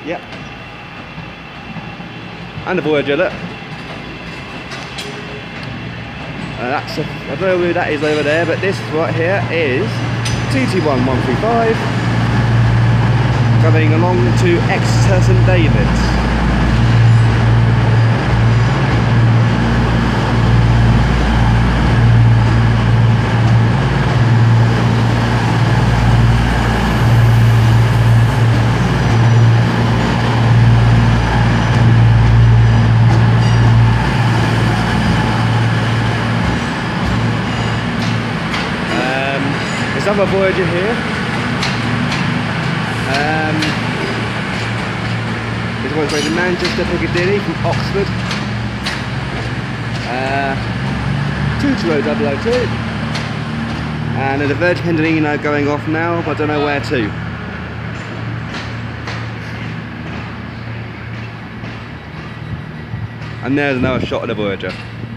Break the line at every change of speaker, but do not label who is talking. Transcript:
Yep. And the Voyager, look. That's I don't know who that is over there, but this right here is TT1135 coming along to Exeter St David's. There's another Voyager here. This one's going to Manchester Piccadilly from Oxford. 22002. And there's a Virgin Pendolino going off now, but I don't know where to. And there's another shot of the Voyager.